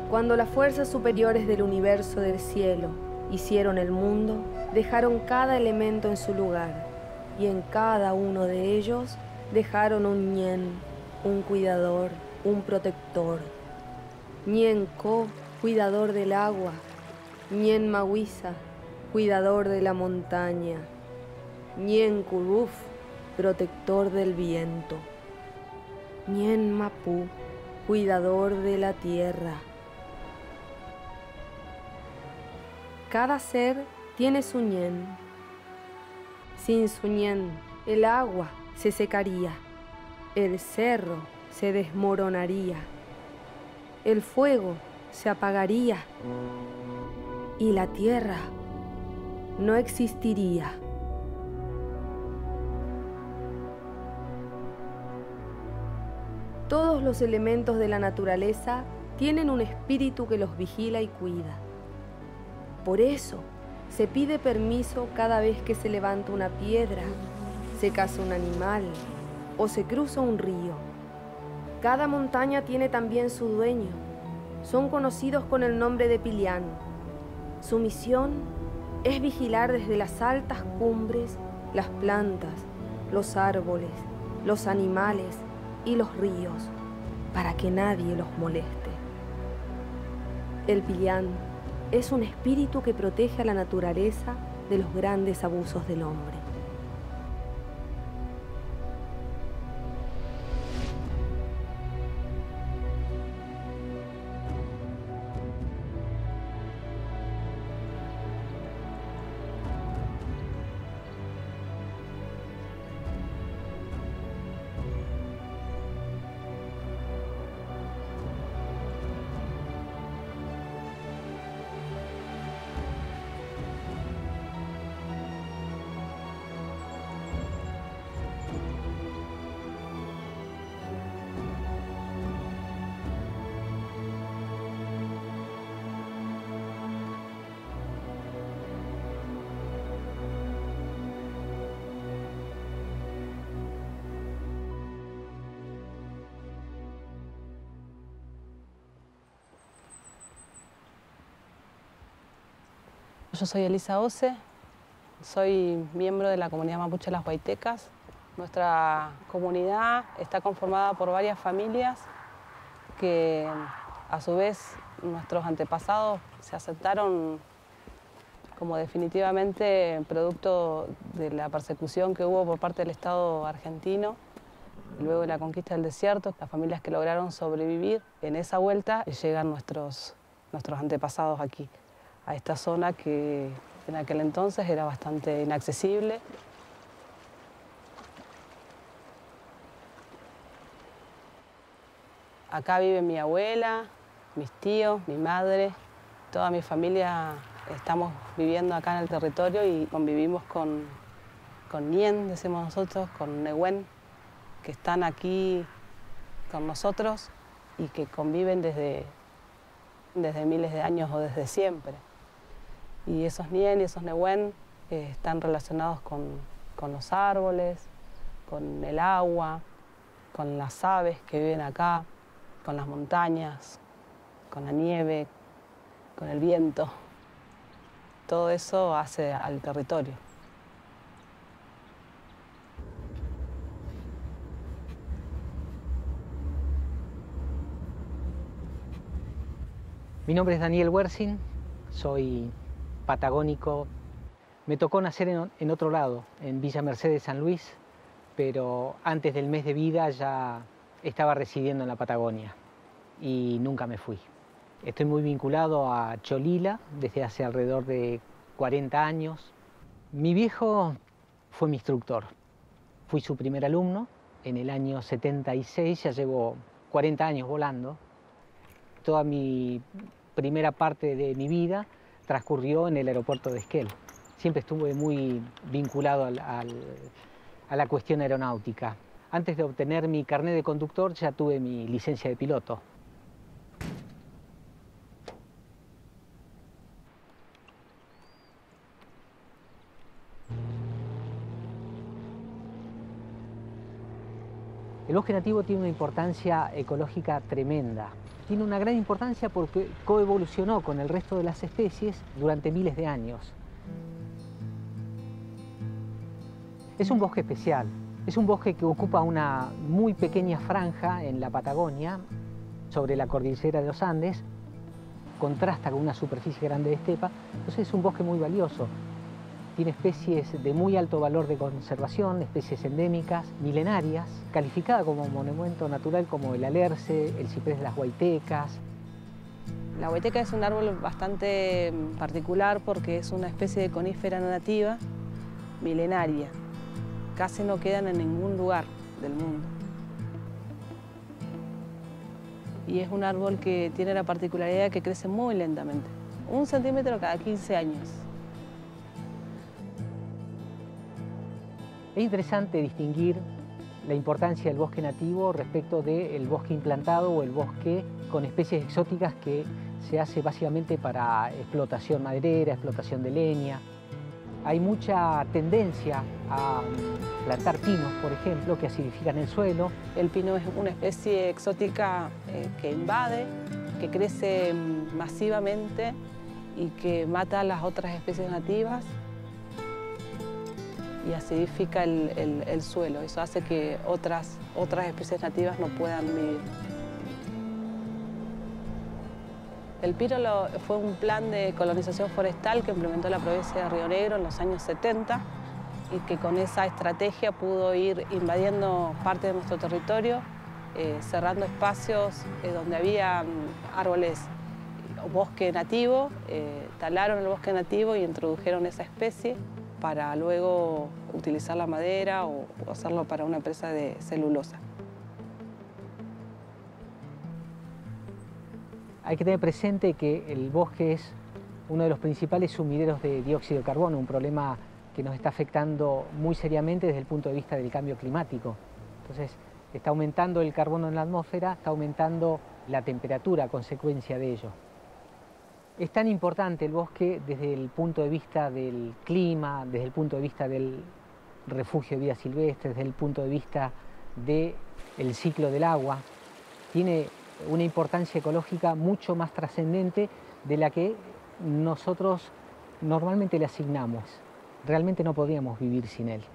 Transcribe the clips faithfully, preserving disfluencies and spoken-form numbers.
Cuando las fuerzas superiores del universo del cielo hicieron el mundo, dejaron cada elemento en su lugar, y en cada uno de ellos dejaron un ñen, un cuidador, un protector. Ñen Co, cuidador del agua. Ñen Mahuisa, cuidador de la montaña. Ñen Curuf, protector del viento. Ñen Mapu, cuidador de la tierra. Cada ser tiene su ñen. Sin su ñen, el agua se secaría, el cerro se desmoronaría, el fuego se apagaría y la tierra no existiría. Todos los elementos de la naturaleza tienen un espíritu que los vigila y cuida. Por eso se pide permiso cada vez que se levanta una piedra, se caza un animal o se cruza un río. Cada montaña tiene también su dueño. Son conocidos con el nombre de Pilián. Su misión es vigilar desde las altas cumbres las plantas, los árboles, los animales y los ríos, para que nadie los moleste. El Pilián es un espíritu que protege a la naturaleza de los grandes abusos del hombre. Yo soy Elisa Ose, soy miembro de la comunidad mapuche Las Huaytecas. Nuestra comunidad está conformada por varias familias que, a su vez, nuestros antepasados se asentaron como definitivamente producto de la persecución que hubo por parte del Estado argentino. Luego de la conquista del desierto, las familias que lograron sobrevivir en esa vuelta, llegan nuestros, nuestros antepasados aquí, a esta zona que en aquel entonces era bastante inaccesible. Acá vive mi abuela, mis tíos, mi madre, toda mi familia estamos viviendo acá en el territorio y convivimos con, con Ñen, decimos nosotros, con Nehuen, que están aquí con nosotros y que conviven desde, desde miles de años o desde siempre. Y esos Ñen y esos Nehuen eh, están relacionados con, con los árboles, con el agua, con las aves que viven acá, con las montañas, con la nieve, con el viento. Todo eso hace al territorio. Mi nombre es Daniel Wersing, soy patagónico. Me tocó nacer en, en otro lado, en Villa Mercedes, San Luis, pero antes del mes de vida ya estaba residiendo en la Patagonia y nunca me fui. Estoy muy vinculado a Cholila desde hace alrededor de cuarenta años. Mi viejo fue mi instructor. Fui su primer alumno en el año setenta y seis, ya llevo cuarenta años volando. Toda mi primera parte de mi vida transcurrió en el aeropuerto de Esquel. Siempre estuve muy vinculado al, al, a la cuestión aeronáutica. Antes de obtener mi carnet de conductor ya tuve mi licencia de piloto. El bosque nativo tiene una importancia ecológica tremenda. Tiene una gran importancia porque coevolucionó con el resto de las especies durante miles de años. Es un bosque especial. Es un bosque que ocupa una muy pequeña franja en la Patagonia, sobre la cordillera de los Andes, contrasta con una superficie grande de estepa, entonces es un bosque muy valioso. Tiene especies de muy alto valor de conservación, especies endémicas, milenarias, calificada como monumento natural como el alerce, el ciprés de las huaytecas. La huayteca es un árbol bastante particular porque es una especie de conífera nativa milenaria. Casi no quedan en ningún lugar del mundo. Y es un árbol que tiene la particularidad de que crece muy lentamente, un centímetro cada quince años. Es interesante distinguir la importancia del bosque nativo respecto del bosque implantado o el bosque con especies exóticas que se hace básicamente para explotación maderera, explotación de leña. Hay mucha tendencia a plantar pinos, por ejemplo, que acidifican el suelo. El pino es una especie exótica eh, que invade, que crece masivamente y que mata a las otras especies nativas y acidifica el, el, el suelo. Eso hace que otras, otras especies nativas no puedan vivir. El pino lo, fue un plan de colonización forestal que implementó la provincia de Río Negro en los años setenta y que con esa estrategia pudo ir invadiendo parte de nuestro territorio, eh, cerrando espacios eh, donde había árboles o bosque nativo, eh, talaron el bosque nativo y introdujeron esa especie para luego utilizar la madera o, o hacerlo para una empresa de celulosa. Hay que tener presente que el bosque es uno de los principales sumideros de dióxido de carbono, un problema que nos está afectando muy seriamente desde el punto de vista del cambio climático. Entonces, está aumentando el carbono en la atmósfera, está aumentando la temperatura a consecuencia de ello. Es tan importante el bosque desde el punto de vista del clima, desde el punto de vista del refugio de vida silvestre, desde el punto de vista del ciclo del agua. Tiene una importancia ecológica mucho más trascendente de la que nosotros normalmente le asignamos. Realmente no podríamos vivir sin él.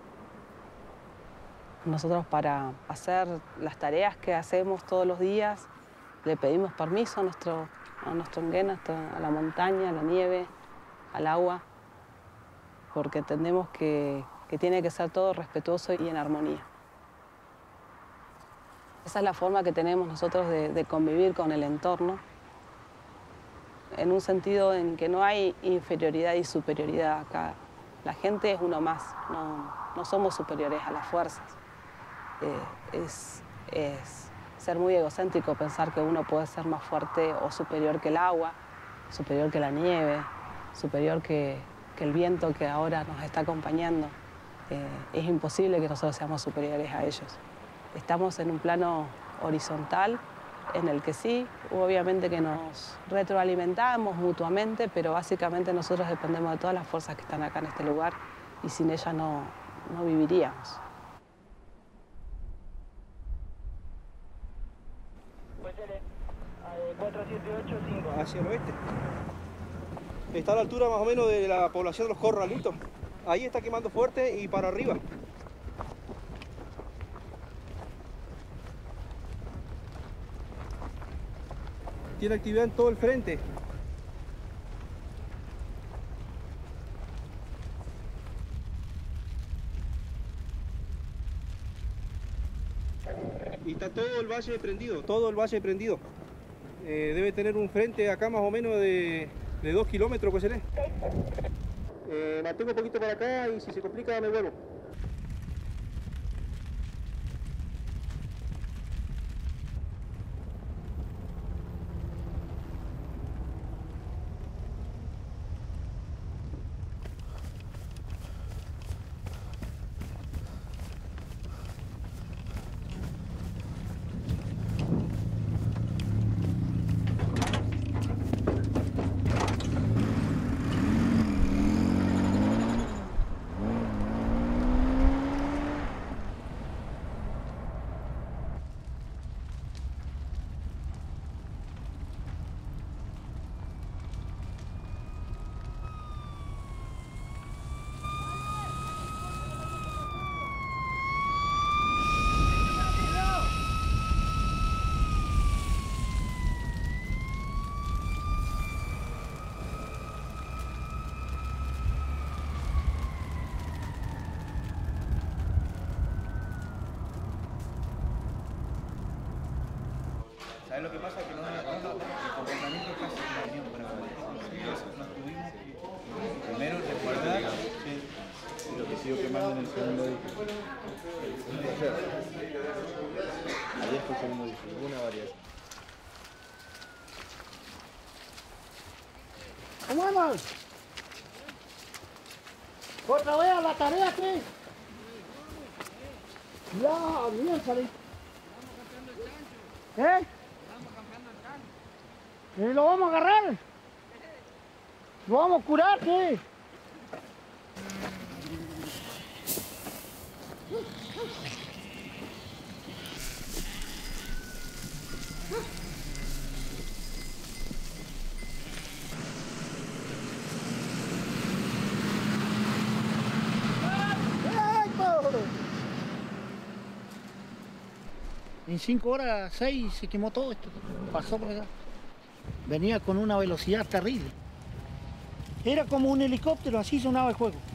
Nosotros para hacer las tareas que hacemos todos los días le pedimos permiso a nuestro, a nuestro enguén, a la montaña, a la nieve, al agua, porque entendemos que, que tiene que ser todo respetuoso y en armonía. Esa es la forma que tenemos nosotros de, de convivir con el entorno, en un sentido en que no hay inferioridad y superioridad acá. La gente es uno más, no, no somos superiores a las fuerzas. Eh, es, es ser muy egocéntrico pensar que uno puede ser más fuerte o superior que el agua, superior que la nieve, superior que, que el viento que ahora nos está acompañando. Eh, es imposible que nosotros seamos superiores a ellos. Estamos en un plano horizontal en el que sí, obviamente que nos retroalimentamos mutuamente, pero básicamente nosotros dependemos de todas las fuerzas que están acá en este lugar y sin ellas no, no viviríamos. cuatro siete ocho cinco. Hacia el oeste. Está a la altura más o menos de la población de los Corralitos. Ahí está quemando fuerte y para arriba. Tiene actividad en todo el frente. Y está todo el valle prendido, todo el valle prendido. Eh, debe tener un frente acá más o menos de, de dos kilómetros, pues seré. Eh, mantengo un poquito para acá y si se complica me vuelvo. lo que pasa es que no, no, no, el comportamiento es casi una unión con el nosotros nos tuvimos que primero resguardar sí, lo que siguió quemando en el segundo edificio. Ahí es el segundo edificio, una variación. ¿Cómo vamos? ¿Otra vez a la tarea, qué? Ya, bien, salí. ¿Eh? ¿Y lo vamos a agarrar? ¿Lo vamos a curar, qué? En cinco horas, seis, se quemó todo esto. Pasó por acá. Venía con una velocidad terrible. Era como un helicóptero, así sonaba el juego.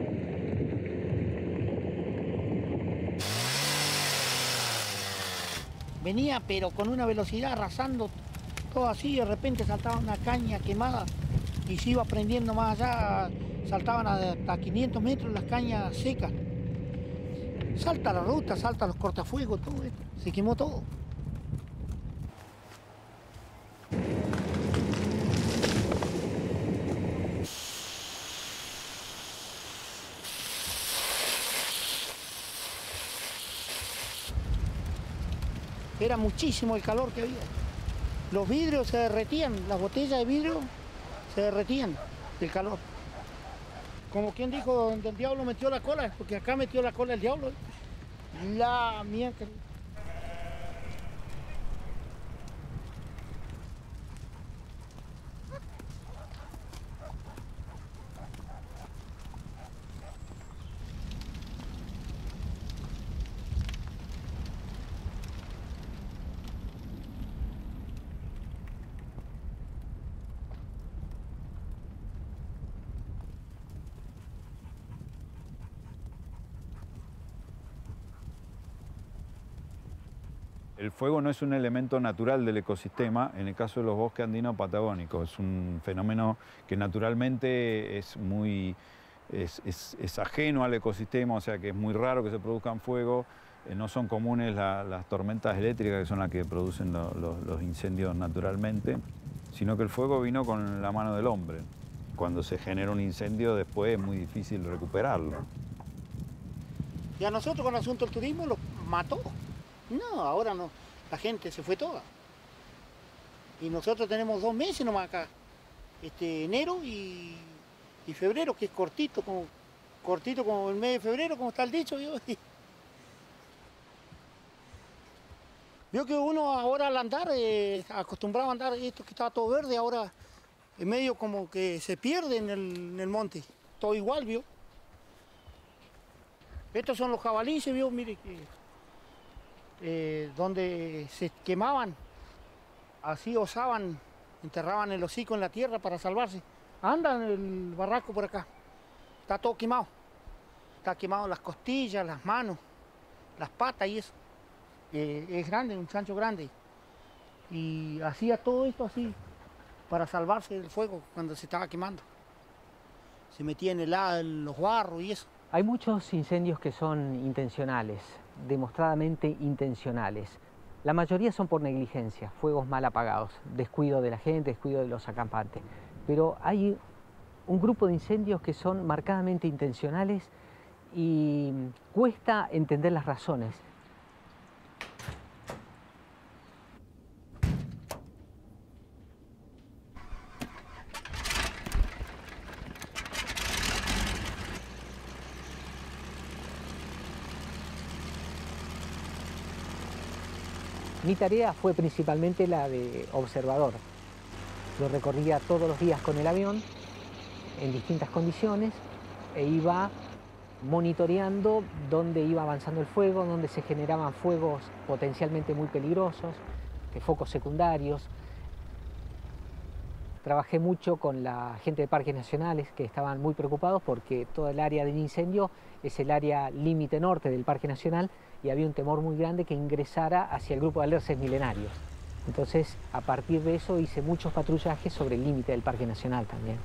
Venía, pero con una velocidad arrasando todo así. De repente saltaba una caña quemada y se iba prendiendo más allá. Saltaban hasta quinientos metros las cañas secas. Salta la ruta, salta los cortafuegos, todo esto. Se quemó todo. Era muchísimo el calor que había. Los vidrios se derretían, las botellas de vidrio se derretían del calor. Como quien dijo, donde el diablo metió la cola, porque acá metió la cola el diablo. La mierda. El fuego no es un elemento natural del ecosistema, en el caso de los bosques andinos patagónicos. Es un fenómeno que naturalmente es muy es, es, es ajeno al ecosistema, o sea que es muy raro que se produzcan fuegos. Eh, no son comunes la, las tormentas eléctricas, que son las que producen lo, lo, los incendios naturalmente, sino que el fuego vino con la mano del hombre. Cuando se genera un incendio después es muy difícil recuperarlo. Y a nosotros con el asunto del turismo lo mató. No, ahora no. La gente se fue toda. Y nosotros tenemos dos meses nomás acá. Este, enero y, y febrero, que es cortito, como, cortito como el mes de febrero, como está el dicho. Yo. Vio que uno ahora al andar, eh, acostumbrado a andar, esto que estaba todo verde, ahora en medio como que se pierde en el, en el monte. Todo igual, vio. Estos son los jabalíes, vio, mire que... Eh, donde se quemaban, así osaban, enterraban el hocico en la tierra para salvarse. Andan el barraco por acá, está todo quemado, está quemado las costillas, las manos, las patas y eso. Eh, es grande, un chancho grande, y hacía todo esto así para salvarse del fuego cuando se estaba quemando. Se metía en, el, en los barros y eso. Hay muchos incendios que son intencionales, demostradamente intencionales. La mayoría son por negligencia, fuegos mal apagados, descuido de la gente, descuido de los acampantes. Pero hay un grupo de incendios que son marcadamente intencionales y cuesta entender las razones. Mi tarea fue principalmente la de observador. Lo recorría todos los días con el avión, en distintas condiciones, e iba monitoreando dónde iba avanzando el fuego, dónde se generaban fuegos potencialmente muy peligrosos, de focos secundarios. Trabajé mucho con la gente de parques nacionales que estaban muy preocupados porque todo el área del incendio es el área límite norte del Parque Nacional y había un temor muy grande que ingresara hacia el grupo de alerces milenarios. Entonces, a partir de eso hice muchos patrullajes sobre el límite del Parque Nacional también.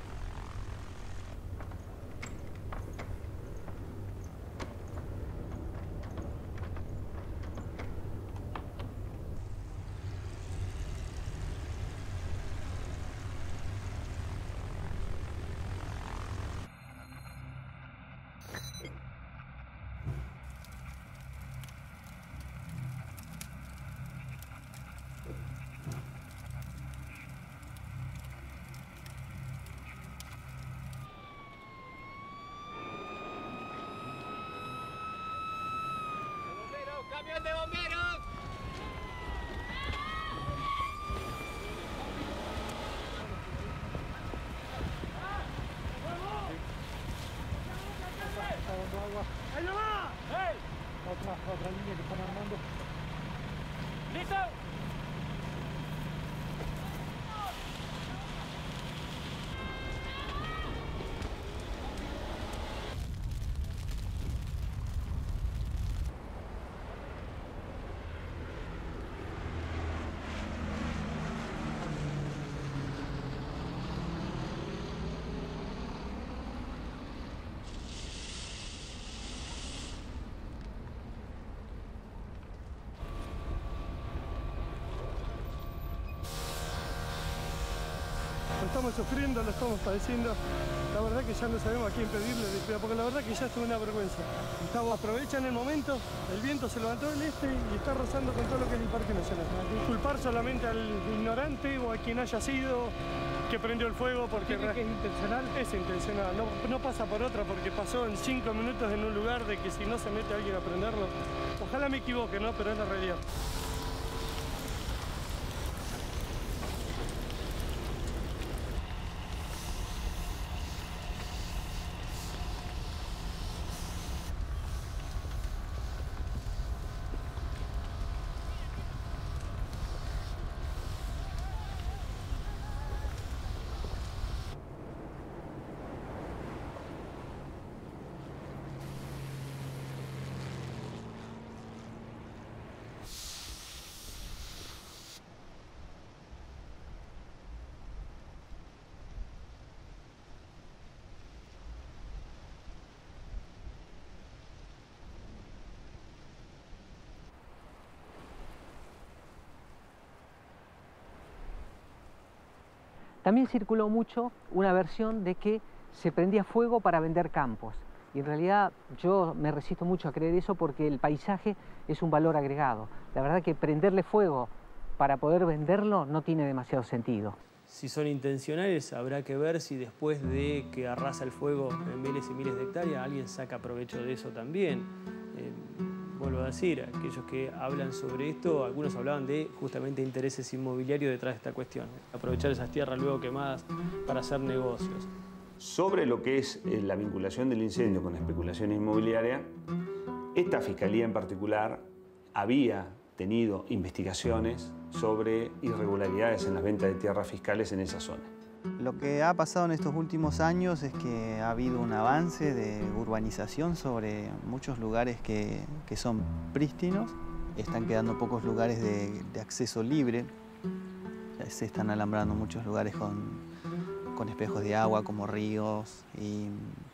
¡Camión de bomberos! ¡Ahí no va! ¡Hey! Otra, otra línea que están armando. ¡Listo! Lo estamos sufriendo, lo estamos padeciendo. La verdad que ya no sabemos a quién pedirle disculpas, porque la verdad que ya es una vergüenza. Estamos, aprovechan el momento, el viento se levantó del este y está rozando con todo lo que es el Parque Nacional. Culpar solamente al ignorante o a quien haya sido que prendió el fuego porque... ¿Cree que es intencional? Es intencional, no, no pasa por otra porque pasó en cinco minutos en un lugar de que si no se mete alguien a prenderlo. Ojalá me equivoque, ¿no? Pero es la realidad. También circuló mucho una versión de que se prendía fuego para vender campos. Y en realidad yo me resisto mucho a creer eso porque el paisaje es un valor agregado. La verdad que prenderle fuego para poder venderlo no tiene demasiado sentido. Si son intencionales, habrá que ver si después de que arrasa el fuego en miles y miles de hectáreas, alguien saca provecho de eso también. Eh, vuelvo a decir, aquellos que hablan sobre esto, algunos hablaban de justamente intereses inmobiliarios detrás de esta cuestión. Aprovechar esas tierras luego quemadas para hacer negocios. Sobre lo que es eh, la vinculación del incendio con la especulación inmobiliaria, esta fiscalía en particular había tenido investigaciones sobre irregularidades en las ventas de tierras fiscales en esa zona. Lo que ha pasado en estos últimos años es que ha habido un avance de urbanización sobre muchos lugares que, que son prístinos. Están quedando pocos lugares de, de acceso libre. Se están alambrando muchos lugares con, con espejos de agua como ríos y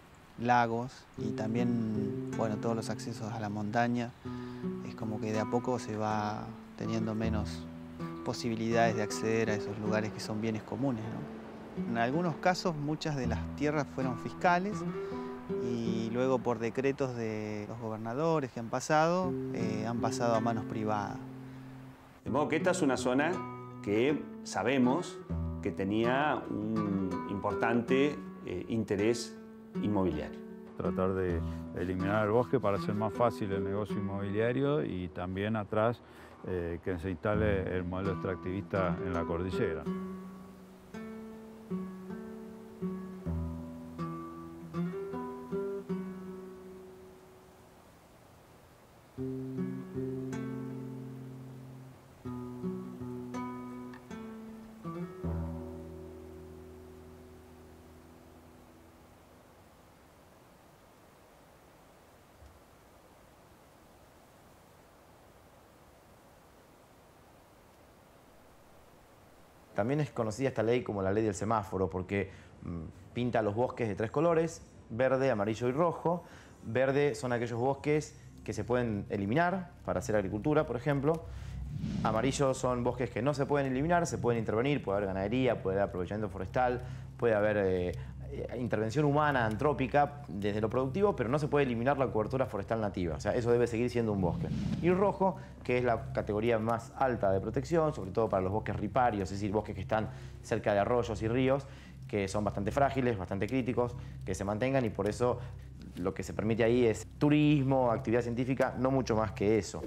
lagos. Y también, bueno, todos los accesos a la montaña. Es como que de a poco se va teniendo menos posibilidades de acceder a esos lugares que son bienes comunes, ¿no? En algunos casos muchas de las tierras fueron fiscales y luego por decretos de los gobernadores que han pasado, eh, han pasado a manos privadas. De modo que esta es una zona que sabemos que tenía un importante eh, interés inmobiliario. Tratar de eliminar el bosque para hacer más fácil el negocio inmobiliario y también atrás eh, que se instale el modelo extractivista en la cordillera. También es conocida esta ley como la ley del semáforo, porque mmm, pinta los bosques de tres colores, verde, amarillo y rojo. Verde son aquellos bosques que se pueden eliminar para hacer agricultura, por ejemplo. Amarillo son bosques que no se pueden eliminar, se pueden intervenir, puede haber ganadería, puede haber aprovechamiento forestal, puede haber eh, intervención humana, antrópica, desde lo productivo, pero no se puede eliminar la cobertura forestal nativa. O sea, eso debe seguir siendo un bosque. Y rojo, que es la categoría más alta de protección, sobre todo para los bosques riparios, es decir, bosques que están cerca de arroyos y ríos, que son bastante frágiles, bastante críticos, que se mantengan, y por eso lo que se permite ahí es turismo, actividad científica, no mucho más que eso.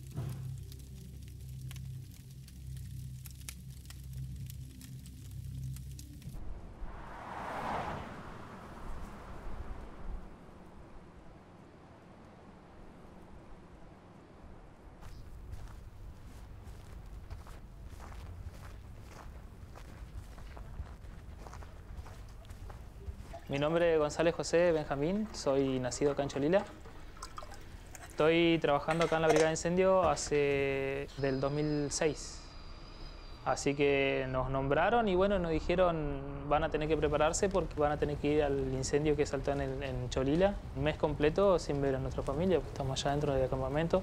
Mi nombre es González José Benjamín, soy nacido acá en Cholila. Estoy trabajando acá en la Brigada de Incendio hace del dos mil seis. Así que nos nombraron y bueno, nos dijeron van a tener que prepararse porque van a tener que ir al incendio que saltó en, el, en Cholila. Un mes completo sin ver a nuestra familia, pues estamos allá dentro del campamento.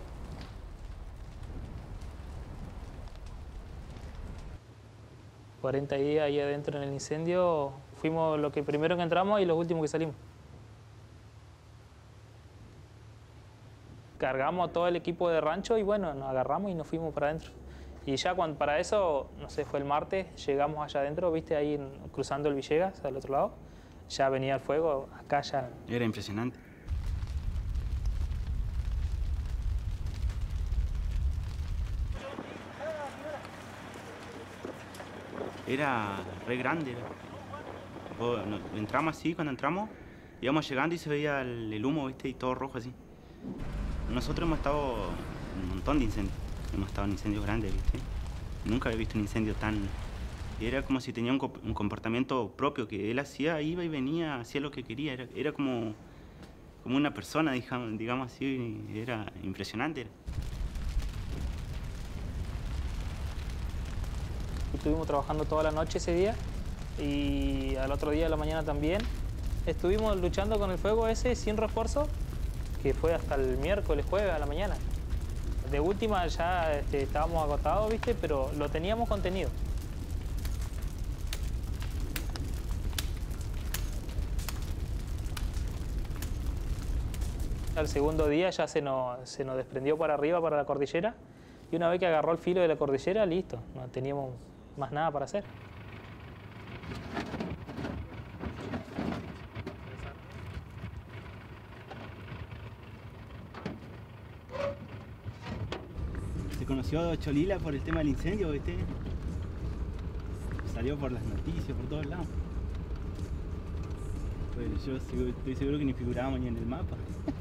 cuarenta días ahí adentro en el incendio. Fuimos los que primero que entramos y los últimos que salimos. Cargamos todo el equipo de rancho y bueno, nos agarramos y nos fuimos para adentro. Y ya cuando para eso, no sé, fue el martes, llegamos allá adentro, viste, ahí en, cruzando el Villegas, al otro lado, ya venía el fuego, acá ya... Era impresionante. Era re grande. Era. Entramos así, cuando entramos, íbamos llegando y se veía el, el humo, ¿viste? Y todo rojo así. Nosotros hemos estado en un montón de incendios. Hemos estado en incendios grandes, ¿viste? Nunca había visto un incendio tan... Era como si tenía un, un comportamiento propio, que él hacía, iba y venía, hacía lo que quería. Era, era como, como una persona, digamos, digamos así. Era impresionante. Estuvimos trabajando toda la noche ese día y al otro día de la mañana también. Estuvimos luchando con el fuego ese sin refuerzo, que fue hasta el miércoles, jueves a la mañana. De última ya este, estábamos agotados, ¿viste? Pero lo teníamos contenido. Al segundo día ya se nos, se nos desprendió para arriba, para la cordillera, y una vez que agarró el filo de la cordillera, listo, no teníamos más nada para hacer. Se conoció a Cholila por el tema del incendio, ¿viste? Salió por las noticias, por todos lados. Pues yo estoy seguro que ni figurábamos ni en el mapa.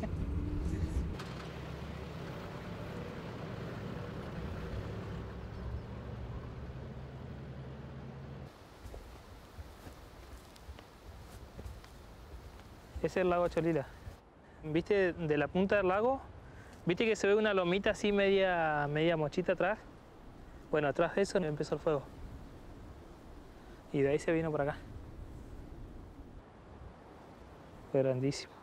Ese es el lago Cholila. ¿Viste de la punta del lago? ¿Viste que se ve una lomita así media, media mochita atrás? Bueno, atrás de eso empezó el fuego. Y de ahí se vino para acá. Fue grandísimo.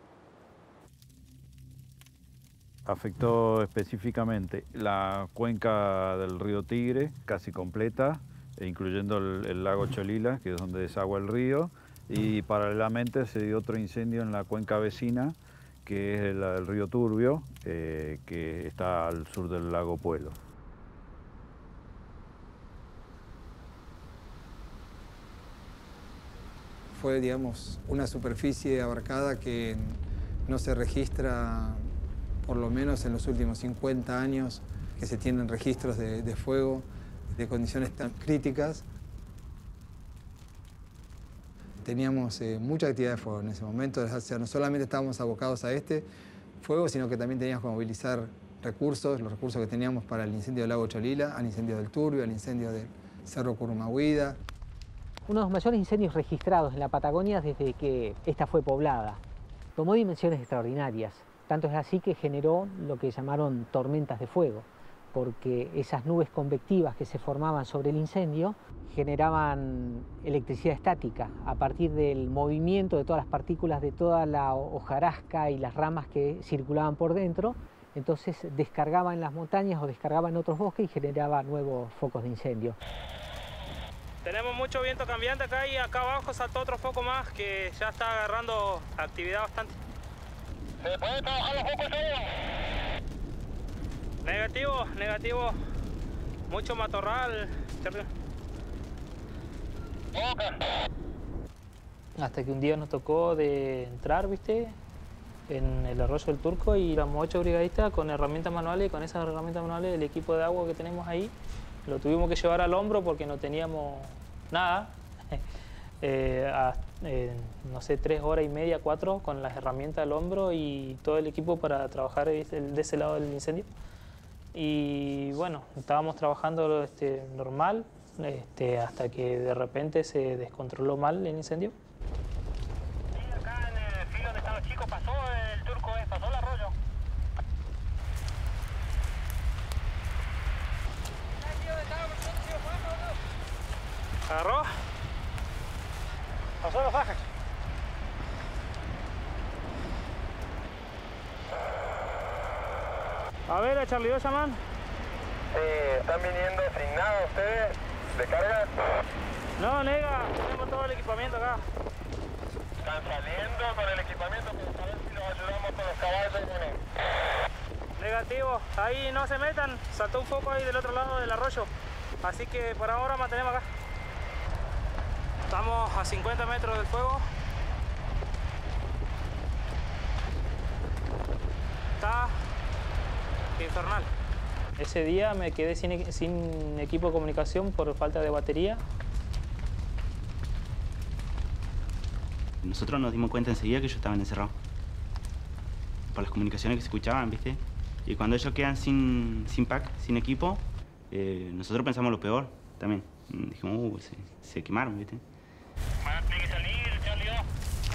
Afectó específicamente la cuenca del río Tigre, casi completa, incluyendo el, el lago Cholila, que es donde desagua el río. Y paralelamente se dio otro incendio en la cuenca vecina, que es el, el río Turbio, eh, que está al sur del lago Puelo. Fue, digamos, una superficie abarcada que no se registra, por lo menos en los últimos cincuenta años, que se tienen registros de, de fuego, de condiciones tan críticas. Teníamos eh, mucha actividad de fuego en ese momento, o sea, no solamente estábamos abocados a este fuego, sino que también teníamos que movilizar recursos, los recursos que teníamos para el incendio del lago Cholila, al incendio del Turbio, al incendio del Cerro Curumagüida. Uno de los mayores incendios registrados en la Patagonia desde que esta fue poblada. Tomó dimensiones extraordinarias, tanto es así que generó lo que llamaron tormentas de fuego. porque esas nubes convectivas que se formaban sobre el incendio generaban electricidad estática a partir del movimiento de todas las partículas de toda la hojarasca y las ramas que circulaban por dentro. Entonces descargaba en las montañas o descargaba en otros bosques y generaba nuevos focos de incendio. Tenemos mucho viento cambiante acá y acá abajo saltó otro foco más que ya está agarrando actividad bastante. ¿Se puede trabajar los focos ahí? Negativo, negativo. Mucho matorral. Hasta que un día nos tocó de entrar, ¿viste? En el arroyo del Turco y éramos ocho brigadistas con herramientas manuales y con esas herramientas manuales el equipo de agua que tenemos ahí lo tuvimos que llevar al hombro porque no teníamos nada. eh, a, eh, no sé, tres horas y media, cuatro con las herramientas al hombro y todo el equipo para trabajar de ese lado del incendio. Y bueno, estábamos trabajando este, normal este, hasta que de repente se descontroló mal el incendio. Chicos, pasó el Turco, eh, pasó el arroyo. ¿Agarró? Pasó la faja. A ver, a Charlie, ¿lo llaman? Sí, ¿están viniendo sin nada ustedes? ¿De carga? No, nega, tenemos todo el equipamiento acá. ¿Están saliendo con el equipamiento para saber si nos ayudamos con los caballos? Bueno. Negativo, ahí no se metan, saltó un foco ahí del otro lado del arroyo, así que por ahora mantenemos acá. Estamos a cincuenta metros del fuego. Está infernal. Ese día me quedé sin, sin equipo de comunicación por falta de batería. Nosotros nos dimos cuenta enseguida que ellos estaban encerrados. Por las comunicaciones que se escuchaban, ¿viste? Y cuando ellos quedan sin, sin pack, sin equipo, eh, nosotros pensamos lo peor también. Dijimos, uh, se, se quemaron, ¿viste? Bueno, tiene que salir, Charlie dos.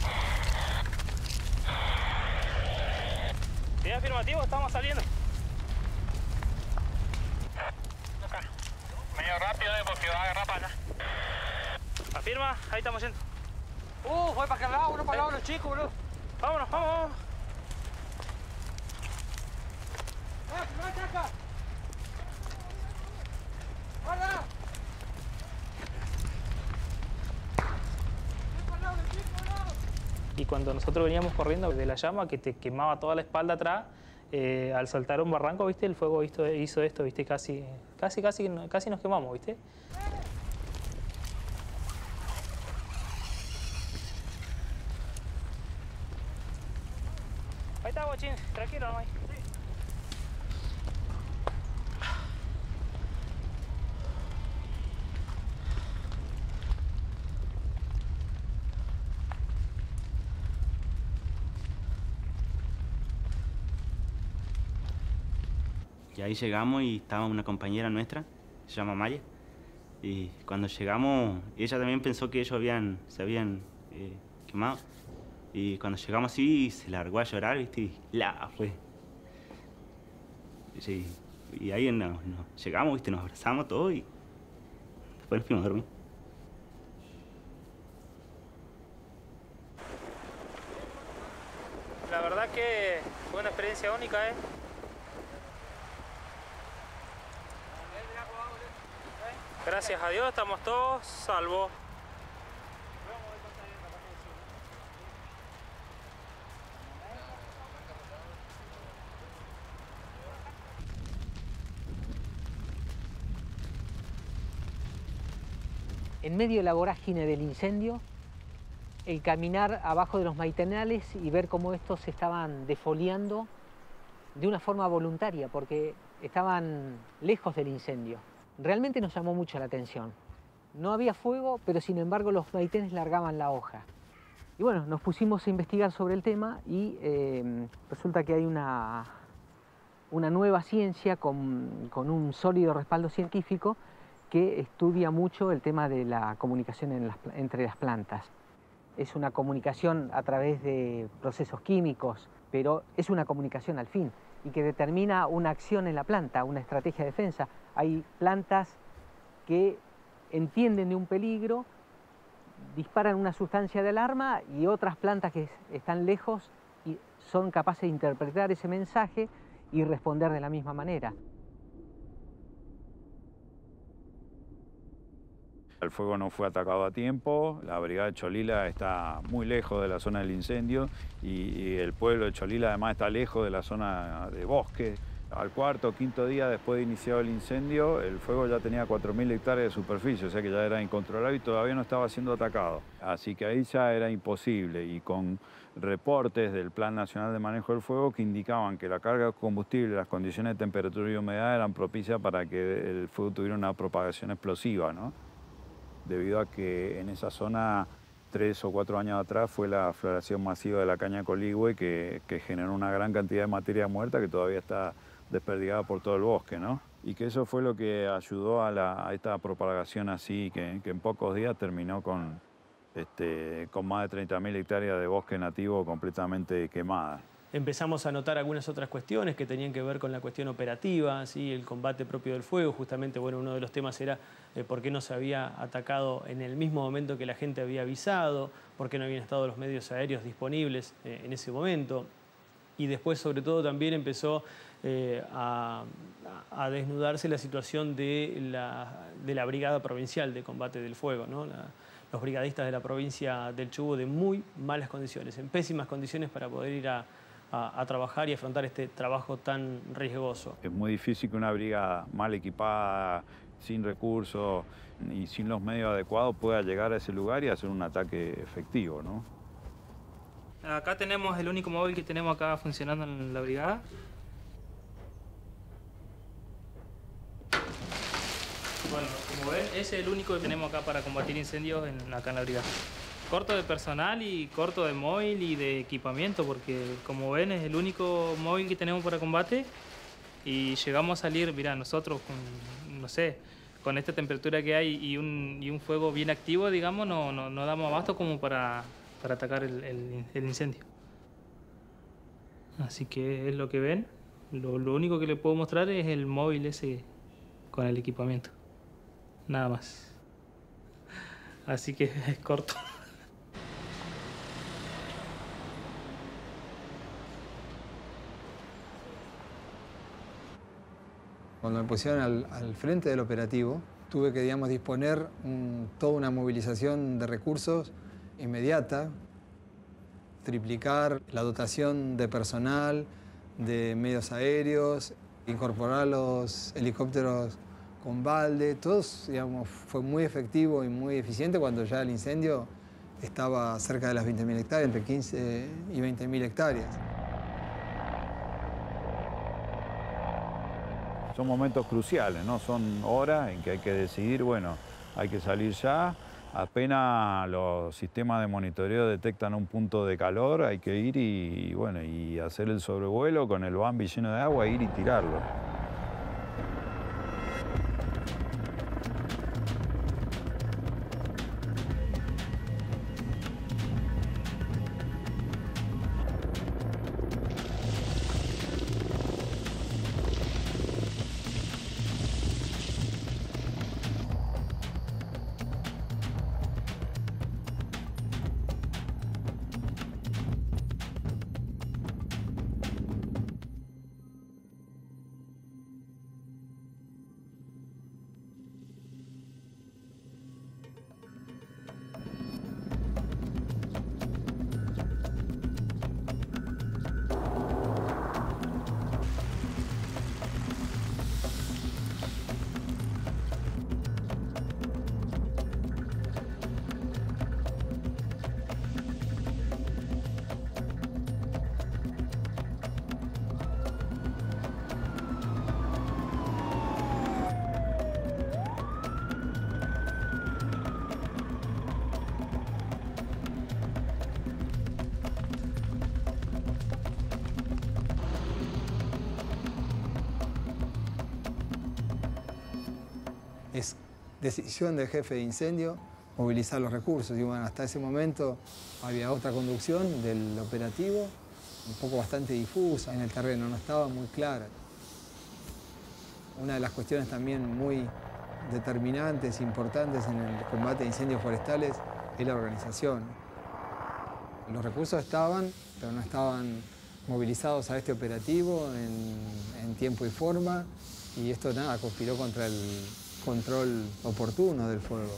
Sí, afirmativo, estamos saliendo. Acá. Medio rápido, eh, porque va a agarrar para allá. Afirma, ahí estamos yendo. Uh, fue para aquel lado, uno para el lado de los chicos, boludo. Vámonos, vamos, vamos. ¡Eh, primera chaca! ¡Guarda! Y cuando nosotros veníamos corriendo de la llama que te quemaba toda la espalda atrás, eh, al saltar un barranco, ¿viste? El fuego hizo, hizo esto, ¿viste? Casi, casi, casi, casi nos quemamos, ¿viste? Ahí está, guachín, tranquilo nomás. Y ahí llegamos y estaba una compañera nuestra, se llama Maya. Y cuando llegamos, ella también pensó que ellos habían, se habían eh, quemado. Y cuando llegamos así, se largó a llorar, ¿viste? Y la fue. Sí. Y ahí no, no, llegamos, ¿viste? Nos abrazamos todos y después nos fuimos a dormir. La verdad que fue una experiencia única, ¿eh? Gracias a Dios estamos todos salvos. En medio de la vorágine del incendio, el caminar abajo de los maitenales y ver cómo estos se estaban defoliando de una forma voluntaria, porque estaban lejos del incendio. Realmente nos llamó mucho la atención. No había fuego, pero sin embargo los maitenes largaban la hoja. Y bueno, nos pusimos a investigar sobre el tema y eh, resulta que hay una, una nueva ciencia con, con un sólido respaldo científico que estudia mucho el tema de la comunicación en las, entre las plantas. Es una comunicación a través de procesos químicos, pero es una comunicación al fin y que determina una acción en la planta, una estrategia de defensa. Hay plantas que entienden de un peligro, disparan una sustancia de alarma, y otras plantas que están lejos y son capaces de interpretar ese mensaje y responder de la misma manera. El fuego no fue atacado a tiempo, la brigada de Cholila está muy lejos de la zona del incendio y, y el pueblo de Cholila además está lejos de la zona de bosque. Al cuarto o quinto día después de iniciado el incendio, el fuego ya tenía cuatro mil hectáreas de superficie, o sea que ya era incontrolable y todavía no estaba siendo atacado. Así que ahí ya era imposible, y con reportes del Plan Nacional de Manejo del Fuego que indicaban que la carga de combustible y las condiciones de temperatura y humedad eran propicias para que el fuego tuviera una propagación explosiva, ¿no? Debido a que en esa zona, tres o cuatro años atrás, fue la floración masiva de la caña coligüe que, que generó una gran cantidad de materia muerta que todavía está desperdigada por todo el bosque, ¿no? Y que eso fue lo que ayudó a, la, a esta propagación así, que, que en pocos días terminó con, este, con más de treinta mil hectáreas de bosque nativo completamente quemadas. Empezamos a notar algunas otras cuestiones que tenían que ver con la cuestión operativa, ¿sí? El combate propio del fuego. Justamente, bueno, uno de los temas era eh, por qué no se había atacado en el mismo momento que la gente había avisado, por qué no habían estado los medios aéreos disponibles eh, en ese momento. Y después, sobre todo, también empezó eh, a, a desnudarse la situación de la, de la Brigada Provincial de Combate del Fuego, ¿no? La, los brigadistas de la provincia del Chubut de muy malas condiciones, en pésimas condiciones para poder ir a A, a trabajar y afrontar este trabajo tan riesgoso. Es muy difícil que una brigada mal equipada, sin recursos y sin los medios adecuados pueda llegar a ese lugar y hacer un ataque efectivo, ¿no? Acá tenemos el único móvil que tenemos acá funcionando en la brigada. Bueno, como ven, ese es el único que tenemos acá para combatir incendios en, acá en la brigada. Corto de personal y corto de móvil y de equipamiento, porque como ven es el único móvil que tenemos para combate y llegamos a salir, mira, nosotros con, no sé, con esta temperatura que hay y un, y un fuego bien activo, digamos, no, no, no damos abasto como para, para atacar el, el, el incendio. Así que es lo que ven. Lo, lo único que les puedo mostrar es el móvil ese con el equipamiento. Nada más. Así que es corto. Cuando me pusieron al, al frente del operativo, tuve que, digamos, disponer un, toda una movilización de recursos inmediata, triplicar la dotación de personal, de medios aéreos, incorporar los helicópteros con balde. Todo, digamos, fue muy efectivo y muy eficiente cuando ya el incendio estaba cerca de las veinte mil hectáreas, entre quince y veinte mil hectáreas. Son momentos cruciales, ¿no? Son horas en que hay que decidir, bueno, hay que salir ya. Apenas los sistemas de monitoreo detectan un punto de calor, hay que ir y, bueno, y hacer el sobrevuelo con el Bambi lleno de agua, ir y tirarlo. Es decisión del jefe de incendio movilizar los recursos. Y bueno, hasta ese momento había otra conducción del operativo un poco bastante difusa en el terreno, no estaba muy clara. Una de las cuestiones también muy determinantes, importantes en el combate de incendios forestales es la organización. Los recursos estaban, pero no estaban movilizados a este operativo en, en tiempo y forma, y esto nada, conspiró contra el control oportuno del fuego.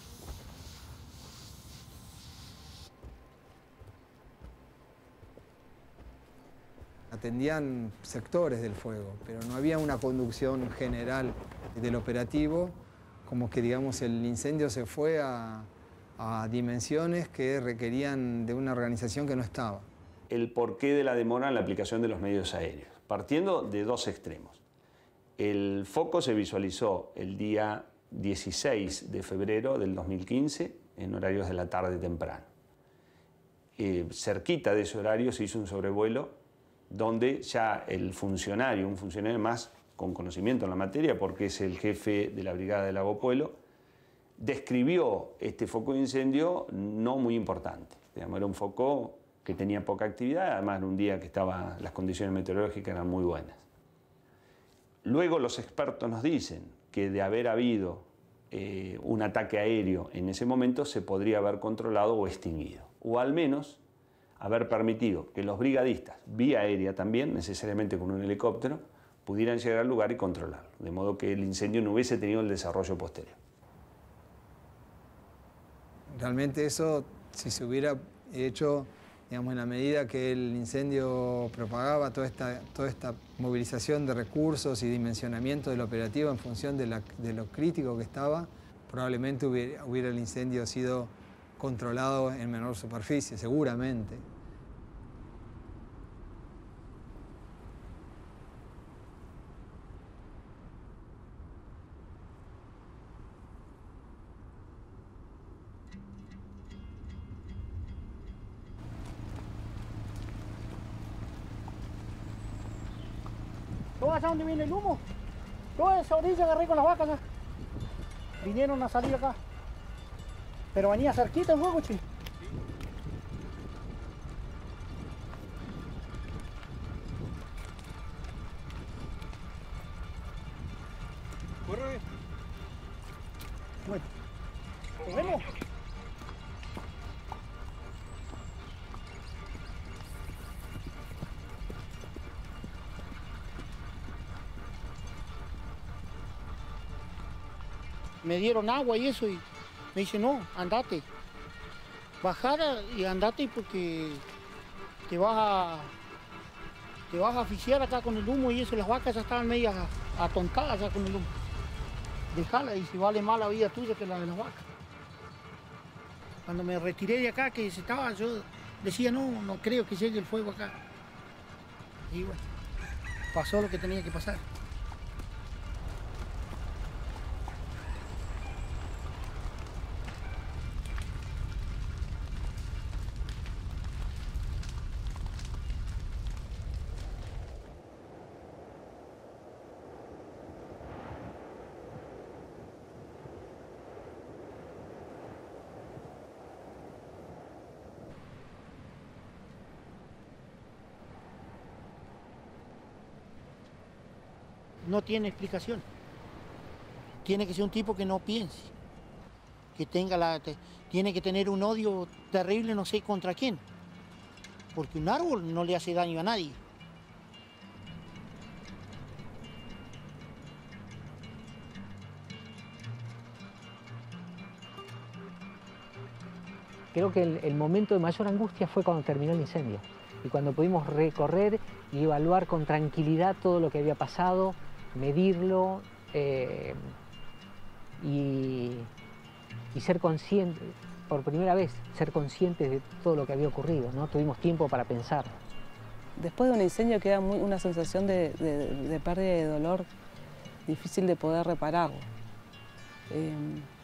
Atendían sectores del fuego, pero no había una conducción general del operativo, como que digamos el incendio se fue a, a dimensiones que requerían de una organización que no estaba. El porqué de la demora en la aplicación de los medios aéreos, partiendo de dos extremos. El foco se visualizó el día dieciséis de febrero del dos mil quince en horarios de la tarde temprano. Eh, cerquita de ese horario se hizo un sobrevuelo donde ya el funcionario, un funcionario más con conocimiento en la materia, porque es el jefe de la brigada de Lago Puelo, describió este foco de incendio no muy importante. Digamos, era un foco que tenía poca actividad, además en un día que estaba, las condiciones meteorológicas eran muy buenas. Luego los expertos nos dicen que de haber habido eh, un ataque aéreo en ese momento se podría haber controlado o extinguido, o al menos haber permitido que los brigadistas, vía aérea también, necesariamente con un helicóptero, pudieran llegar al lugar y controlarlo, de modo que el incendio no hubiese tenido el desarrollo posterior. Realmente eso, si se hubiera hecho, digamos, en la medida que el incendio propagaba toda esta, toda esta movilización de recursos y dimensionamiento del operativo en función de, la, de lo crítico que estaba, probablemente hubiera, hubiera el incendio sido controlado en menor superficie, seguramente. ¿Todo allá donde viene el humo? Toda esa orilla agarré con las vacas ya. Vinieron a salir acá. Pero venía cerquita el fuego, che. Corre. Bueno, ¿nos vemos? Me dieron agua y eso y me dice, no, andate. Bajara y andate porque te vas a te vas a asfixiar acá con el humo y eso. Las vacas ya estaban medias atontadas ya con el humo. Dejala y si vale más la vida tuya que la de las vacas. Cuando me retiré de acá, que se estaba, yo decía, no, no creo que llegue el fuego acá. Y bueno, pasó lo que tenía que pasar. No tiene explicación. Tiene que ser un tipo que no piense, que tenga la, te, tiene que tener un odio terrible, no sé contra quién, porque un árbol no le hace daño a nadie. Creo que el, el momento de mayor angustia fue cuando terminó el incendio y cuando pudimos recorrer y evaluar con tranquilidad todo lo que había pasado, medirlo eh, y, y ser conscientes, por primera vez, ser conscientes de todo lo que había ocurrido, ¿no? Tuvimos tiempo para pensar. Después de un incendio queda muy, una sensación de, de, de pérdida y de dolor difícil de poder repararlo. Eh,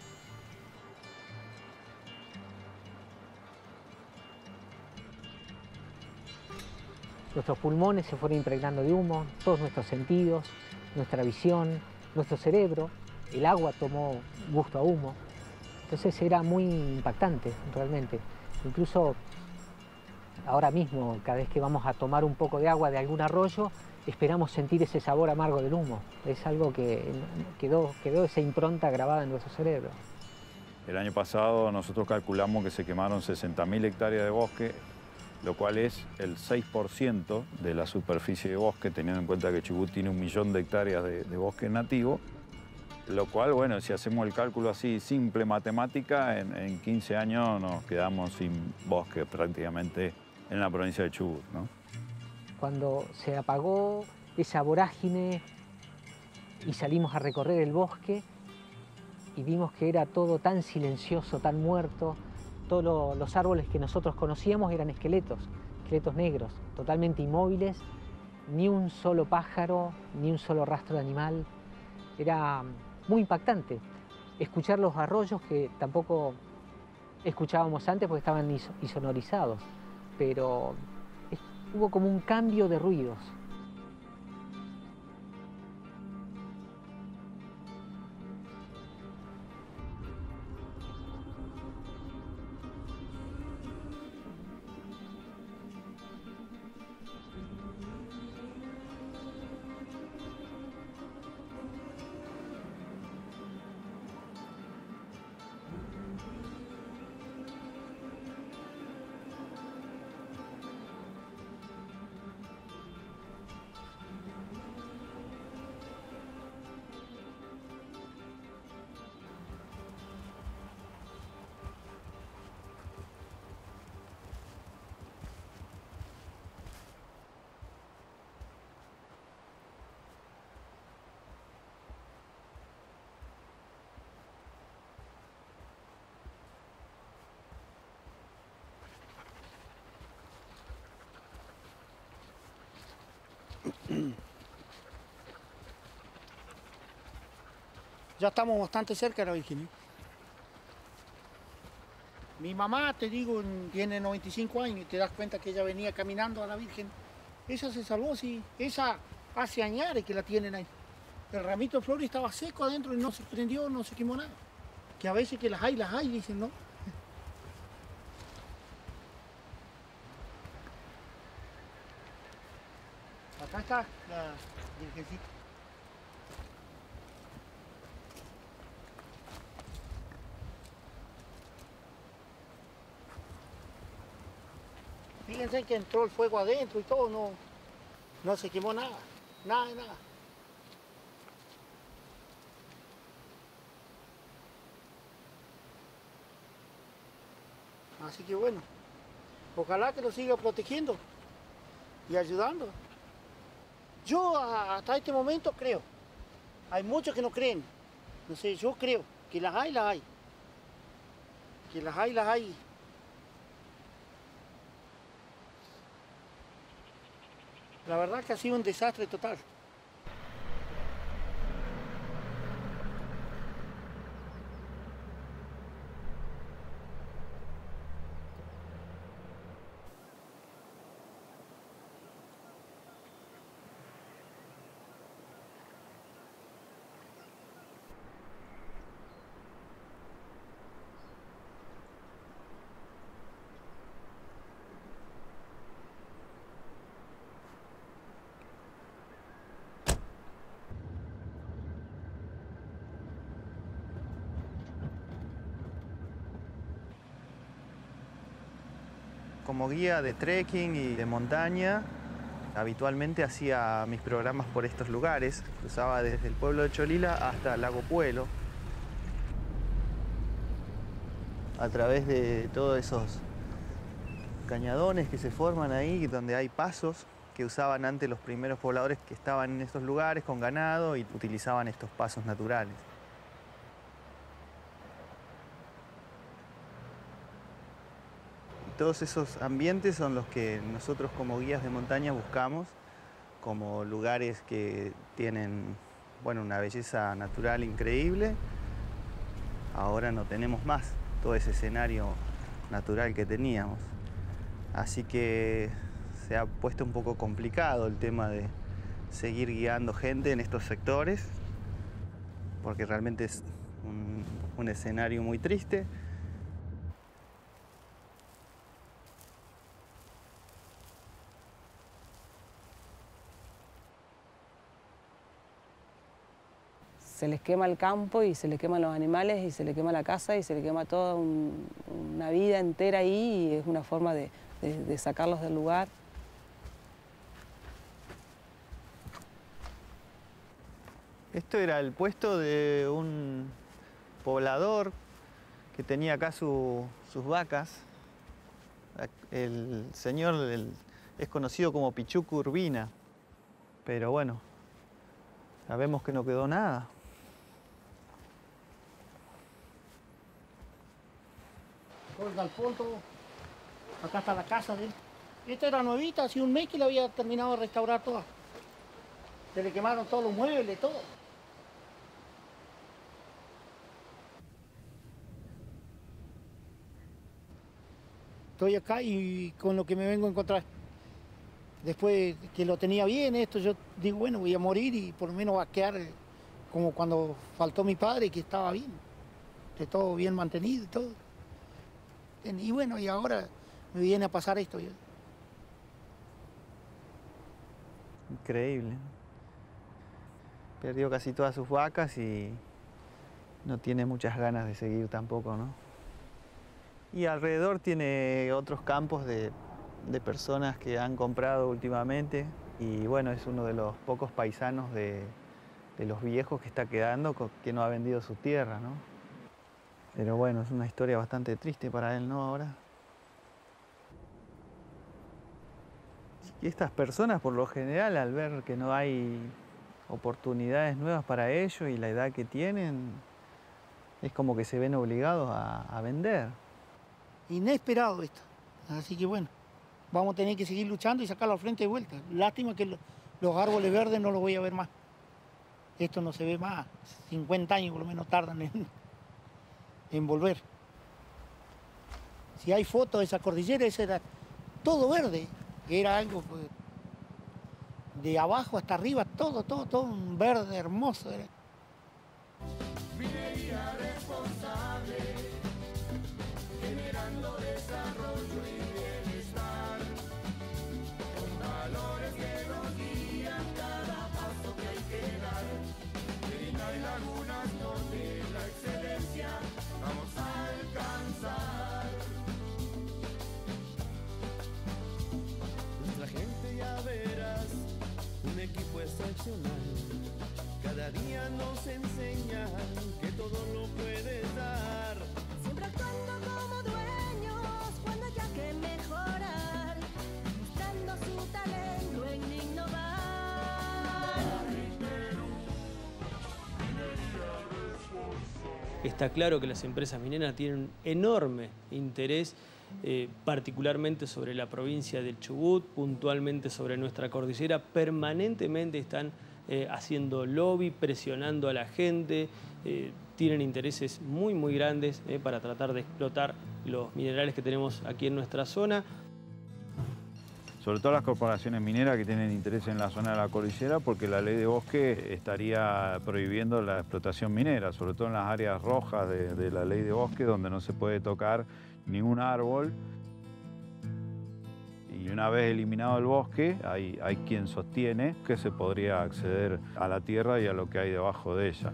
Nuestros pulmones se fueron impregnando de humo, todos nuestros sentidos, nuestra visión, nuestro cerebro, el agua tomó gusto a humo. Entonces era muy impactante realmente. Incluso ahora mismo, cada vez que vamos a tomar un poco de agua de algún arroyo, esperamos sentir ese sabor amargo del humo. Es algo que quedó, quedó esa impronta grabada en nuestro cerebro. El año pasado nosotros calculamos que se quemaron sesenta mil hectáreas de bosque, lo cual es el seis por ciento de la superficie de bosque, teniendo en cuenta que Chubut tiene un millón de hectáreas de, de bosque nativo, lo cual, bueno, si hacemos el cálculo así simple, matemática, en, en quince años nos quedamos sin bosque prácticamente en la provincia de Chubut, ¿no? Cuando se apagó esa vorágine y salimos a recorrer el bosque y vimos que era todo tan silencioso, tan muerto, todos lo, los árboles que nosotros conocíamos eran esqueletos, esqueletos negros, totalmente inmóviles, ni un solo pájaro, ni un solo rastro de animal. Era muy impactante escuchar los arroyos que tampoco escuchábamos antes porque estaban insonorizados, pero hubo como un cambio de ruidos. Ya estamos bastante cerca de la Virgen. Mi mamá, te digo, tiene noventa y cinco años y te das cuenta que ella venía caminando a la Virgen. Esa se salvó, sí. Esa hace añares que la tienen ahí. El ramito de flores estaba seco adentro y no se prendió, no se quemó nada. Que a veces que las hay, las hay, dicen, ¿no? Acá está la Virgencita. Fíjense que entró el fuego adentro y todo, no, no se quemó nada, nada de nada. Así que bueno, ojalá que lo siga protegiendo y ayudando. Yo hasta este momento creo, hay muchos que no creen, no sé, yo creo que las hay, las hay, que las hay, las hay. La verdad que ha sido un desastre total. Como guía de trekking y de montaña, habitualmente hacía mis programas por estos lugares. Cruzaba desde el pueblo de Cholila hasta Lago Puelo. A través de todos esos cañadones que se forman ahí, donde hay pasos que usaban antes los primeros pobladores que estaban en estos lugares con ganado y utilizaban estos pasos naturales. Todos esos ambientes son los que nosotros como guías de montaña buscamos como lugares que tienen, bueno, una belleza natural increíble. Ahora no tenemos más todo ese escenario natural que teníamos. Así que se ha puesto un poco complicado el tema de seguir guiando gente en estos sectores, porque realmente es un, un escenario muy triste. se les quema el campo y se les queman los animales y se les quema la casa y se les quema toda un, una vida entera ahí y es una forma de, de, de sacarlos del lugar. Esto era el puesto de un poblador que tenía acá su, sus vacas. El señor el, es conocido como Pichuco Urbina, pero bueno, sabemos que no quedó nada. Todo el galpón, todo. Acá está la casa de él. Esta era nuevita, hace un mes que la había terminado de restaurar toda. Se le quemaron todos los muebles, todo. Estoy acá y con lo que me vengo a encontrar. Después que lo tenía bien esto, yo digo, bueno, voy a morir y por lo menos va a quedar como cuando faltó mi padre, que estaba bien. De todo bien mantenido y todo. Y bueno, y ahora me viene a pasar esto. Increíble. Perdió casi todas sus vacas y no tiene muchas ganas de seguir tampoco, ¿no? Y alrededor tiene otros campos de, de personas que han comprado últimamente y bueno, es uno de los pocos paisanos de, de los viejos que está quedando que no ha vendido su tierra, ¿no? Pero bueno, es una historia bastante triste para él, ¿no? Ahora. Y estas personas, por lo general, al ver que no hay oportunidades nuevas para ellos y la edad que tienen, es como que se ven obligados a, a vender. Inesperado esto. Así que bueno, vamos a tener que seguir luchando y sacarlo al frente de vuelta. Lástima que lo, los árboles verdes no los voy a ver más. Esto no se ve más. cincuenta años por lo menos tardan en, en volver. Si hay fotos de esa cordillera, ese era todo verde. Era algo pues, de abajo hasta arriba, todo, todo, todo un verde hermoso. Era. Minería responsable, generando desarrollo y bienestar, con valores que nos guían cada paso que hay que dar. Merina y lagunas donde la excelencia vamos a alcanzar. Nuestra gente ya verás, un equipo excepcional. Cada día nos enseñan que todo lo puedes dar. Siempre actuando como dueños cuando haya que mejorar, mostrando su talento en innovar. Está claro que las empresas mineras tienen un enorme interés, eh, particularmente sobre la provincia del Chubut, puntualmente sobre nuestra cordillera. Permanentemente están eh, haciendo lobby, presionando a la gente, eh, tienen intereses muy, muy grandes eh, para tratar de explotar los minerales que tenemos aquí en nuestra zona. Sobre todo las corporaciones mineras que tienen interés en la zona de la cordillera, porque la ley de bosque estaría prohibiendo la explotación minera, sobre todo en las áreas rojas de, de la ley de bosque, donde no se puede tocar ningún árbol. Y una vez eliminado el bosque, hay, hay quien sostiene que se podría acceder a la tierra y a lo que hay debajo de ella.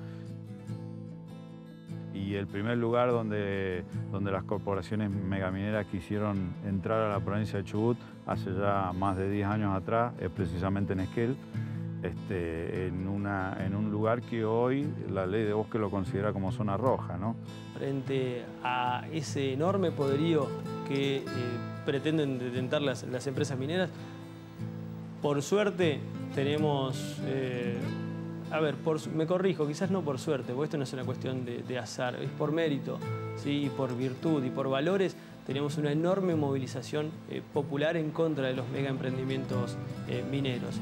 Y el primer lugar donde, donde las corporaciones megamineras quisieron entrar a la provincia de Chubut hace ya más de diez años atrás es precisamente en Esquel, este, en, una, en un lugar que hoy la ley de bosque lo considera como zona roja, ¿no? Frente a ese enorme poderío que eh, pretenden detentar las, las empresas mineras, por suerte tenemos... Eh, A ver, por, me corrijo, quizás no por suerte, porque esto no es una cuestión de, de azar, es por mérito, ¿sí? Y por virtud y por valores. Tenemos una enorme movilización eh, popular en contra de los mega emprendimientos eh, mineros.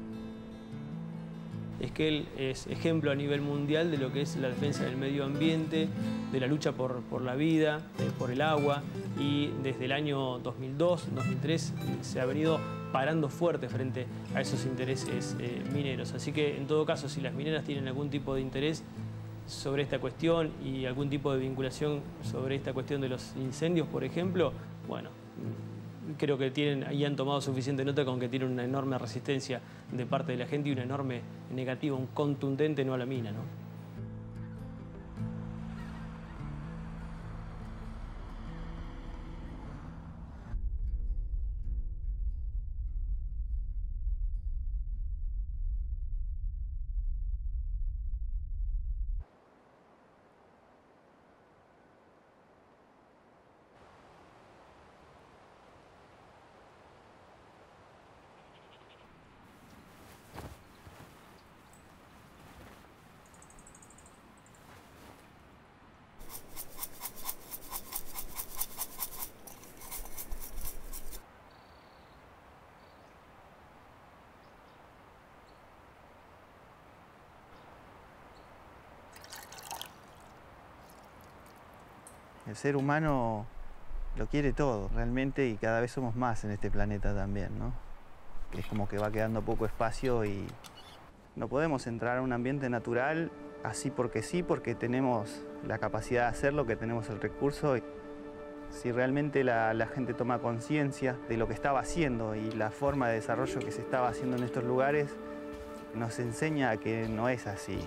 Esquel es ejemplo a nivel mundial de lo que es la defensa del medio ambiente, de la lucha por, por la vida, eh, por el agua, y desde el año dos mil dos, dos mil tres eh, se ha venido parando fuerte frente a esos intereses eh, mineros. Así que, en todo caso, si las mineras tienen algún tipo de interés sobre esta cuestión y algún tipo de vinculación sobre esta cuestión de los incendios, por ejemplo, bueno, creo que tienen y han tomado suficiente nota con que tienen una enorme resistencia de parte de la gente y una enorme negativa, un contundente no a la mina, ¿no? El ser humano lo quiere todo, realmente, y cada vez somos más en este planeta también, ¿no? Es como que va quedando poco espacio y no podemos entrar a un ambiente natural así porque sí, porque tenemos la capacidad de hacerlo, que tenemos el recurso. Si realmente la, la gente toma conciencia de lo que estaba haciendo y la forma de desarrollo que se estaba haciendo en estos lugares, nos enseña que no es así.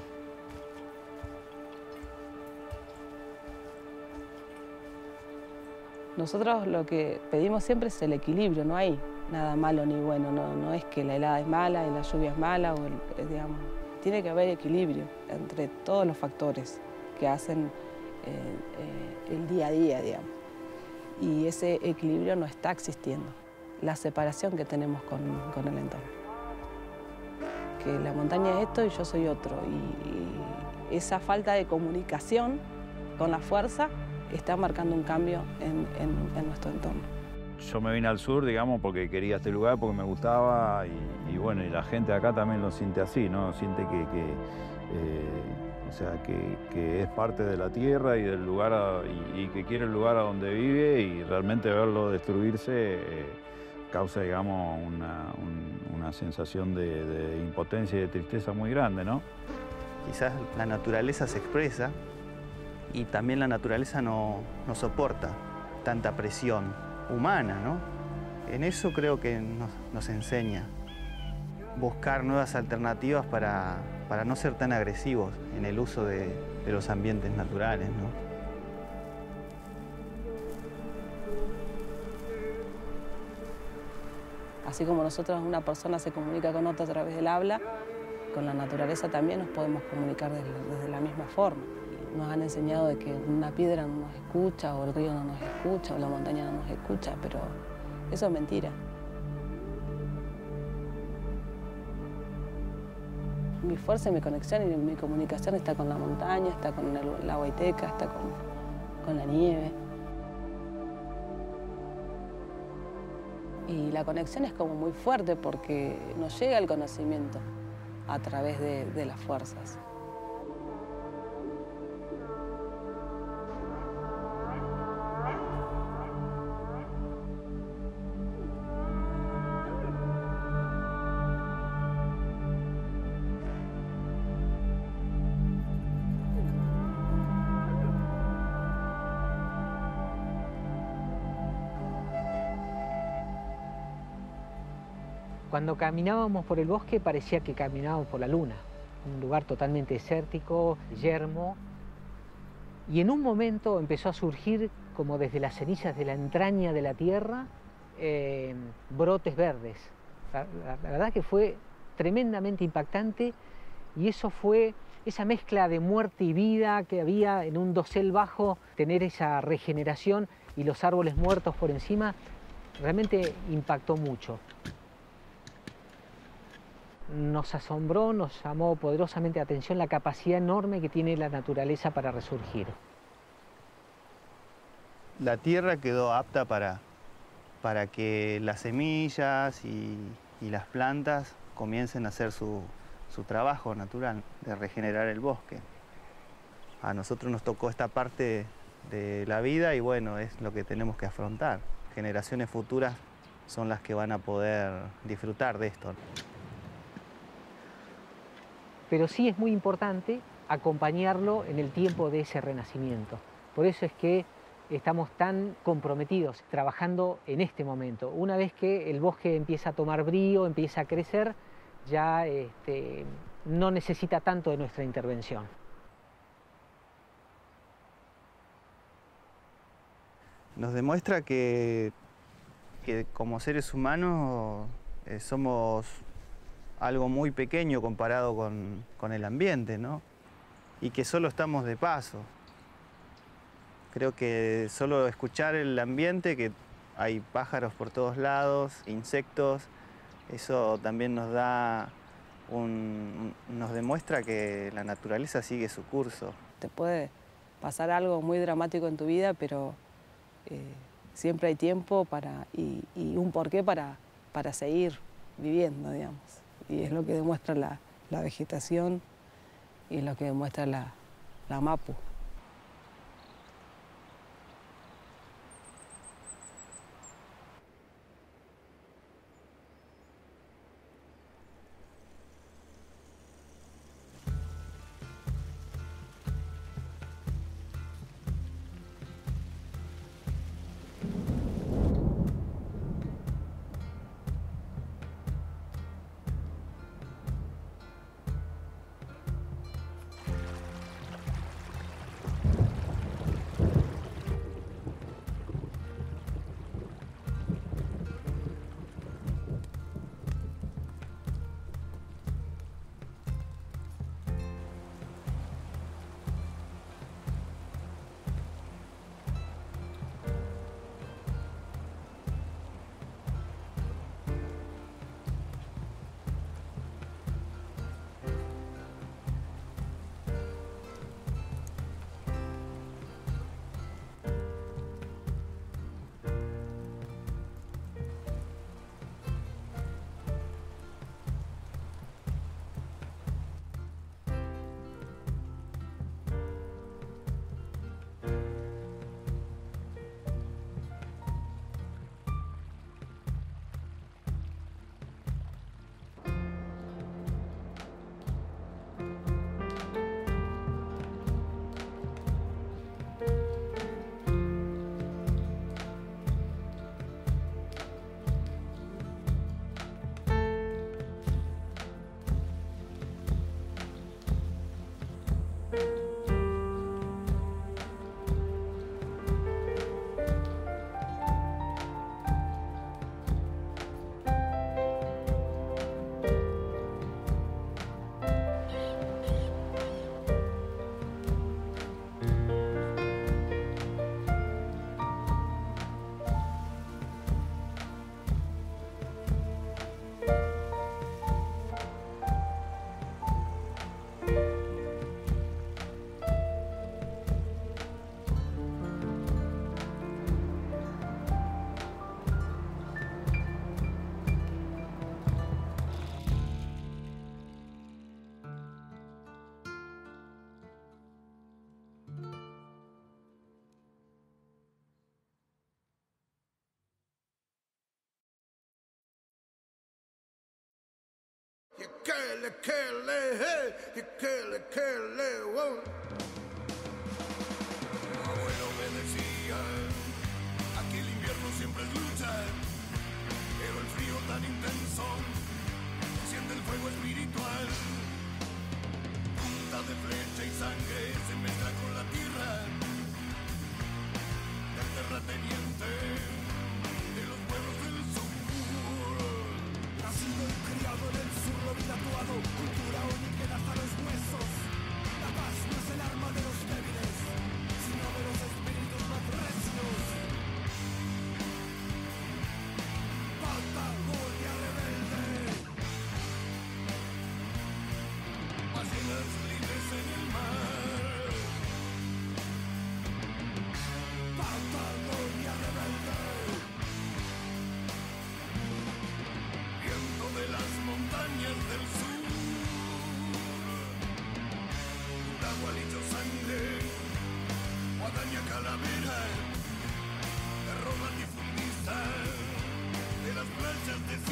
Nosotros lo que pedimos siempre es el equilibrio, no hay nada malo ni bueno, no, no es que la helada es mala y la lluvia es mala, o el, digamos, tiene que haber equilibrio entre todos los factores que hacen eh, eh, el día a día, digamos. Y ese equilibrio no está existiendo, la separación que tenemos con, con el entorno. Que la montaña es esto y yo soy otro, y, y esa falta de comunicación con la fuerza está marcando un cambio en, en, en nuestro entorno. Yo me vine al sur, digamos, porque quería este lugar, porque me gustaba, y, y bueno, y la gente de acá también lo siente así, ¿no? Siente que, que eh, o sea, que, que es parte de la tierra y del lugar, a, y, y que quiere el lugar a donde vive, y realmente verlo destruirse eh, causa, digamos, una, un, una sensación de, de impotencia y de tristeza muy grande, ¿no? Quizás la naturaleza se expresa y también la naturaleza no, no soporta tanta presión humana, ¿no? En eso creo que nos, nos enseña buscar nuevas alternativas para, para no ser tan agresivos en el uso de, de los ambientes naturales, ¿no? Así como nosotros, una persona se comunica con otra a través del habla, con la naturaleza también nos podemos comunicar desde, desde la misma forma. Nos han enseñado de que una piedra no nos escucha, o el río no nos escucha, o la montaña no nos escucha, pero eso es mentira. Mi fuerza y mi conexión y mi comunicación está con la montaña, está con el, la Huayteca, está con, con la nieve. Y la conexión es como muy fuerte porque nos llega el conocimiento a través de, de las fuerzas. Cuando caminábamos por el bosque parecía que caminábamos por la luna, un lugar totalmente desértico, yermo, y en un momento empezó a surgir, como desde las cenizas de la entraña de la tierra, eh, brotes verdes. La, la, la verdad que fue tremendamente impactante, y eso fue esa mezcla de muerte y vida que había en un dosel bajo, tener esa regeneración y los árboles muertos por encima, realmente impactó mucho. Nos asombró, nos llamó poderosamente la atención la capacidad enorme que tiene la naturaleza para resurgir. La tierra quedó apta para, para que las semillas y, y las plantas comiencen a hacer su, su trabajo natural de regenerar el bosque. A nosotros nos tocó esta parte de la vida y bueno, es lo que tenemos que afrontar. Generaciones futuras son las que van a poder disfrutar de esto. Pero sí es muy importante acompañarlo en el tiempo de ese renacimiento. Por eso es que estamos tan comprometidos trabajando en este momento. Una vez que el bosque empieza a tomar brío, empieza a crecer, ya este, no necesita tanto de nuestra intervención. Nos demuestra que, que como seres humanos eh, somos algo muy pequeño comparado con, con el ambiente, ¿no? Y que solo estamos de paso. Creo que solo escuchar el ambiente, que hay pájaros por todos lados, insectos, eso también nos da un, nos demuestra que la naturaleza sigue su curso. Te puede pasar algo muy dramático en tu vida, pero eh, siempre hay tiempo para, y, y un porqué para, para seguir viviendo, digamos. Y es lo que demuestra la, la vegetación y lo que demuestra la, la Mapu. Kele, kele, hey, kele, kele, wow. Mi abuelo me decía, aquí el invierno siempre es lucha, pero el frío tan intenso enciende el fuego espiritual. Punta de flecha y sangre se mezcla con la tierra del terrateniente de los pueblos del sur. Nacido y criado en el sur, lo vi tatuado, cultura única hasta los huesos. La paz no es el arma de los débiles, sino de los espíritus más recios. Patagonia rebelde, ballenas libres en el mar. Patagonia rebelde, viento de las montañas del sur. Gualicho sangre, guadaña calavera, de Roma difundista, de las playas de